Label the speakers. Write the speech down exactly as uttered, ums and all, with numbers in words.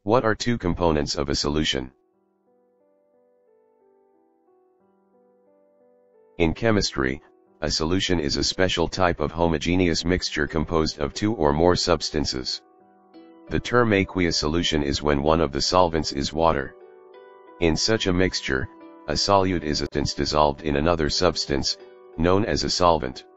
Speaker 1: What are two components of a solution? In chemistry, a solution is a special type of homogeneous mixture composed of two or more substances. The term aqueous solution is when one of the solvents is water. In such a mixture, a solute is a substance dissolved in another substance, known as a solvent.